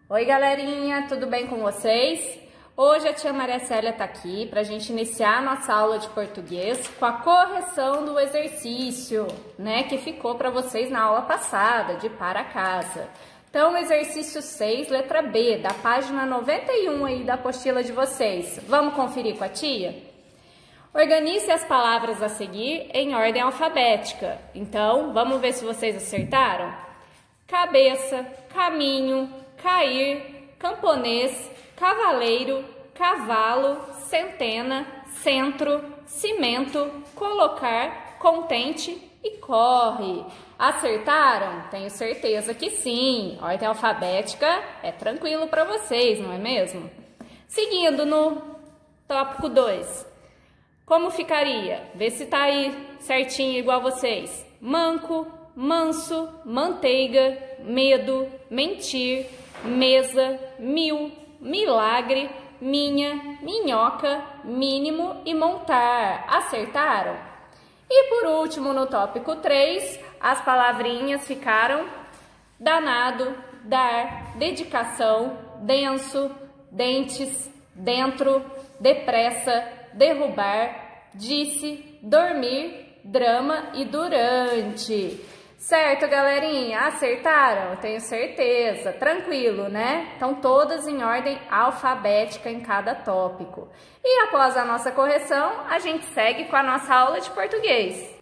Oi, galerinha, tudo bem com vocês? Hoje a tia Maria Célia tá aqui para a gente iniciar a nossa aula de português com a correção do exercício, né, que ficou para vocês na aula passada, de para casa. Então, exercício 6, letra B, da página 91 aí da apostila de vocês. Vamos conferir com a tia? Organize as palavras a seguir em ordem alfabética. Então, vamos ver se vocês acertaram? Cabeça, caminho, cair, camponês, cavaleiro, cavalo, centena, centro, cimento, colocar, contente e corre. Acertaram? Tenho certeza que sim. Ordem alfabética é tranquilo para vocês, não é mesmo? Seguindo no tópico 2. Como ficaria? Vê se tá aí certinho igual vocês. Manco, manso, manteiga, medo, mentir, mesa, mil, milagre, minha, minhoca, mínimo e montar. Acertaram? E por último, no tópico 3, as palavrinhas ficaram danado, dar, dedicação, denso, dentes, dentro, depressa, derrubar, disse, dormir, drama e durante. Certo, galerinha? Acertaram? Tenho certeza. Tranquilo, né? Então, todas em ordem alfabética em cada tópico. E após a nossa correção, a gente segue com a nossa aula de português.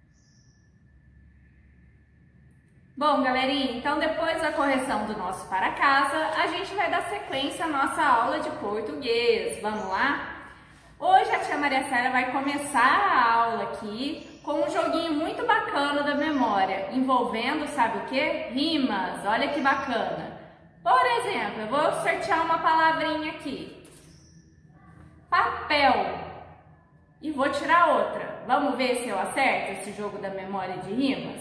Bom, galerinha, então depois da correção do nosso para casa, a gente vai dar sequência à nossa aula de português. Vamos lá? Hoje a tia Maria Célia vai começar a aula aqui com um joguinho muito bacana da memória, envolvendo, sabe o quê? Rimas, olha que bacana. Por exemplo, eu vou sortear uma palavrinha aqui. Papel. E vou tirar outra. Vamos ver se eu acerto esse jogo da memória de rimas?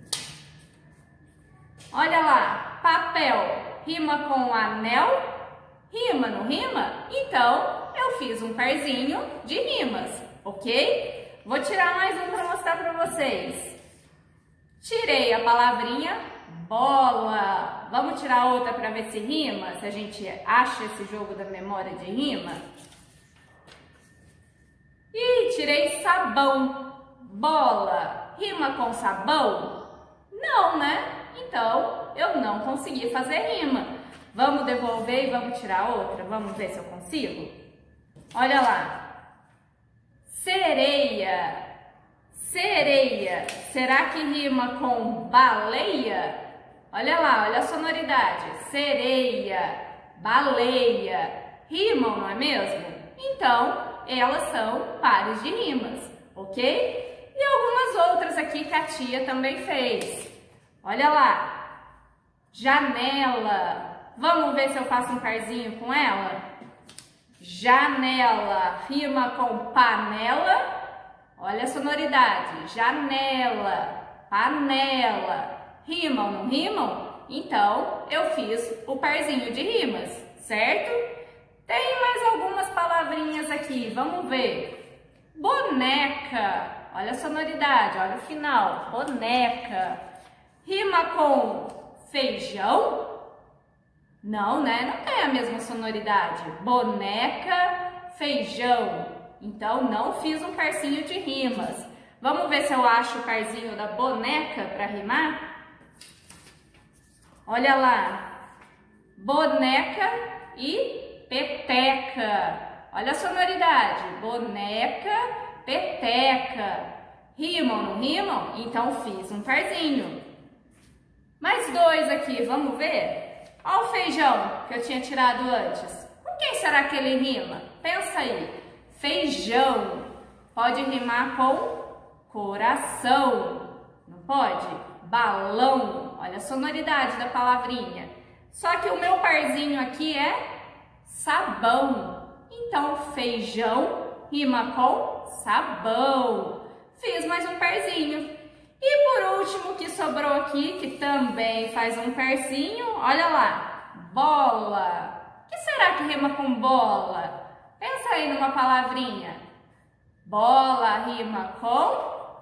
Olha lá, papel rima com anel? Rima, não rima? Então, eu fiz um parzinho de rimas, ok? Vou tirar mais um para mostrar para vocês. Tirei a palavrinha bola. Vamos tirar outra para ver se rima? Se a gente acha esse jogo da memória de rima. E tirei sabão. Bola. Rima com sabão? Não, né? Então, eu não consegui fazer rima. Vamos devolver e vamos tirar outra? Vamos ver se eu consigo? Olha lá. Sereia. Sereia. Será que rima com baleia? Olha lá, olha a sonoridade. Sereia, baleia. Rimam, não é mesmo? Então, elas são pares de rimas, ok? E algumas outras aqui que a tia também fez. Olha lá. Janela. Vamos ver se eu faço um parzinho com ela? Janela rima com panela. Olha a sonoridade. Janela, panela. Rimam, ou não rimam? Então, eu fiz o parzinho de rimas, certo? Tem mais algumas palavrinhas aqui. Vamos ver. Boneca. Olha a sonoridade, olha o final. Boneca. Rima com feijão? Não, né? Não tem a mesma sonoridade. Boneca, feijão. Então, não fiz um parzinho de rimas. Vamos ver se eu acho o parzinho da boneca para rimar? Olha lá. Boneca e peteca. Olha a sonoridade. Boneca, peteca. Rimam, não rimam? Então, fiz um parzinho. Mais dois aqui, vamos ver? Olha o feijão que eu tinha tirado antes. Com quem será que ele rima? Pensa aí. Feijão pode rimar com coração. Não pode? Balão. Olha a sonoridade da palavrinha. Só que o meu parzinho aqui é sabão. Então, feijão rima com sabão. Fiz mais um parzinho. E por último, o que sobrou aqui, que também faz um parzinho, olha lá, bola. O que será que rima com bola? Pensa aí numa palavrinha. Bola rima com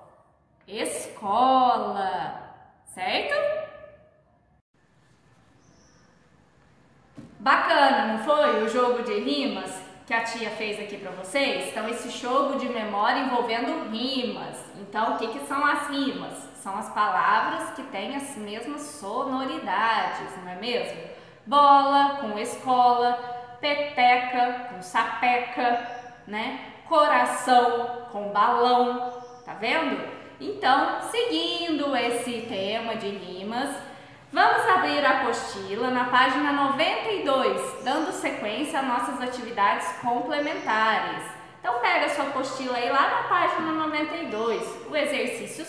escola, certo? Bacana, não foi? O jogo de rimas que a tia fez aqui para vocês. Então, esse jogo de memória envolvendo rimas. Então, o que são as rimas? São as palavras que têm as mesmas sonoridades, não é mesmo? Bola com escola, peteca com sapeca, né? Coração com balão, tá vendo? Então, seguindo esse tema de rimas, vamos abrir a apostila na página 92, dando sequência às nossas atividades complementares. Então, pega a sua apostila aí lá na página 92, o exercício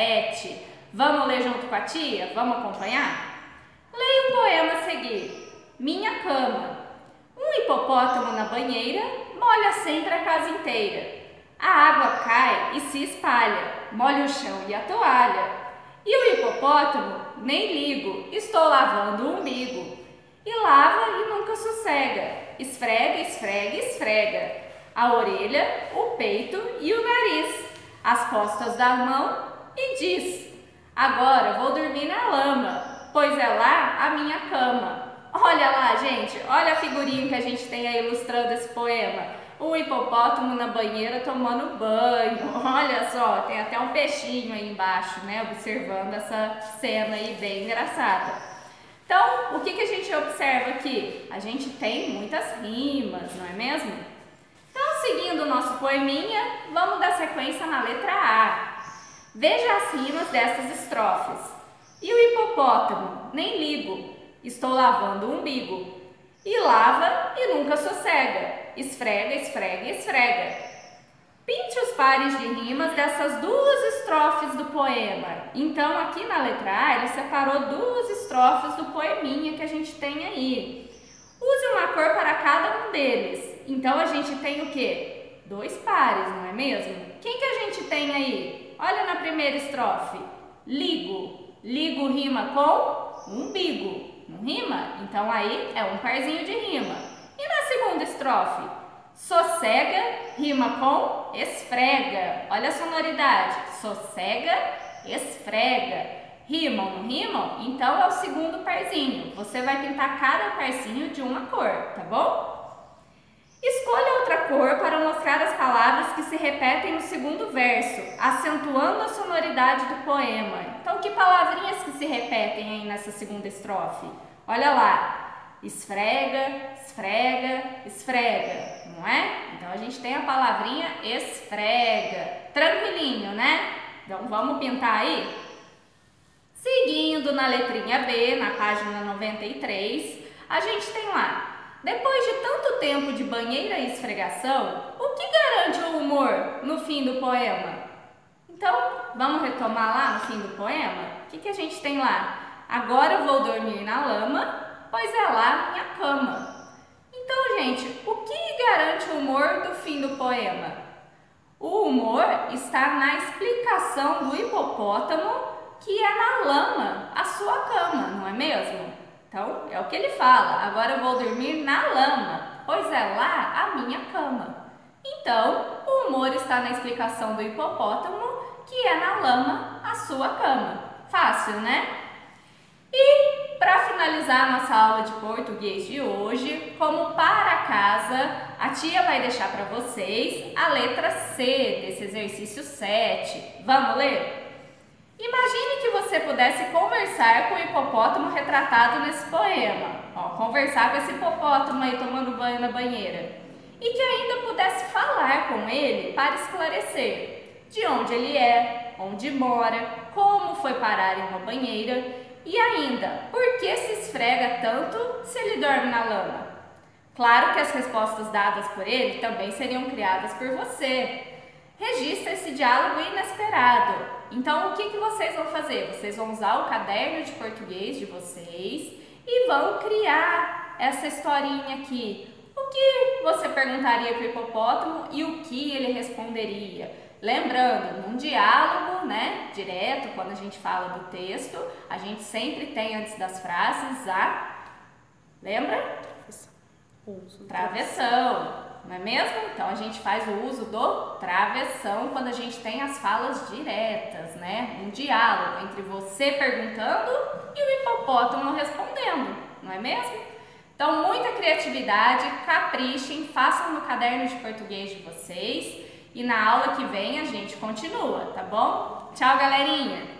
7. Vamos ler junto com a tia? Vamos acompanhar? Leia o poema a seguir. Minha cama. Um hipopótamo na banheira molha sempre a casa inteira. A água cai e se espalha, molha o chão e a toalha. E o hipopótamo, nem ligo, estou lavando o umbigo. E lava e nunca sossega, esfrega, esfrega, esfrega. A orelha, o peito e o nariz, as costas da mão e diz: agora vou dormir na lama, pois é lá a minha cama. Olha lá, gente, olha a figurinha que a gente tem aí ilustrando esse poema. O hipopótamo na banheira tomando banho. Olha só, tem até um peixinho aí embaixo, né? Observando essa cena aí bem engraçada. Então, o que a gente observa aqui? A gente tem muitas rimas, não é mesmo? Então, seguindo o nosso poeminha, vamos dar sequência na letra A. Veja as rimas dessas estrofes. E o hipopótamo, nem ligo, estou lavando o umbigo. E lava e nunca sossega, esfrega, esfrega, esfrega. Pinte os pares de rimas dessas duas estrofes do poema. Então, aqui na letra A, ele separou duas estrofes do poeminha que a gente tem aí. Use uma cor para cada um deles. Então, a gente tem o quê? Dois pares, não é mesmo? Quem que a gente tem aí? Olha na primeira estrofe. Ligo. Ligo rima com umbigo. Não rima? Então aí é um parzinho de rima. E na segunda estrofe? Sossega rima com esfrega. Olha a sonoridade. Sossega, esfrega. Rimam, não rimam? Então é o segundo parzinho. Você vai pintar cada parzinho de uma cor, tá bom? Escolha outra cor para mostrar as palavras que se repetem no segundo verso, acentuando a sonoridade do poema. Então, que palavrinhas que se repetem aí nessa segunda estrofe? Olha lá, esfrega, esfrega, esfrega, não é? Então, a gente tem a palavrinha esfrega. Tranquilinho, né? Então, vamos pintar aí? Seguindo na letrinha B, na página 93, a gente tem lá: depois de tanto tempo de banheira e esfregação, o que garante o humor no fim do poema? Então, vamos retomar lá no fim do poema? O que a gente tem lá? Agora vou dormir na lama, pois é lá minha cama. Então, gente, o que garante o humor do fim do poema? O humor está na explicação do hipopótamo que é na lama, a sua cama, não é mesmo? Então, é o que ele fala. Agora eu vou dormir na lama, pois é lá a minha cama. Então, o humor está na explicação do hipopótamo, que é na lama a sua cama. Fácil, né? E, para finalizar a nossa aula de português de hoje, como para casa, a tia vai deixar para vocês a letra C desse exercício 7. Vamos ler? Imagine que você pudesse conversar com o hipopótamo retratado nesse poema. Ó, conversar com esse hipopótamo aí tomando banho na banheira. E que ainda pudesse falar com ele para esclarecer de onde ele é, onde mora, como foi parar em uma banheira e ainda por que se esfrega tanto se ele dorme na lama. Claro que as respostas dadas por ele também seriam criadas por você. Registre esse diálogo inesperado. Então, o que vocês vão fazer? Vocês vão usar o caderno de português de vocês e vão criar essa historinha aqui. O que você perguntaria para o hipopótamo e o que ele responderia? Lembrando, num diálogo, né, direto, quando a gente fala do texto, a gente sempre tem antes das frases lembra? Travessão. Não é mesmo? Então, a gente faz o uso do travessão quando a gente tem as falas diretas, né? Um diálogo entre você perguntando e o hipopótamo respondendo, não é mesmo? Então, muita criatividade, caprichem, façam no caderno de português de vocês e na aula que vem a gente continua, tá bom? Tchau, galerinha!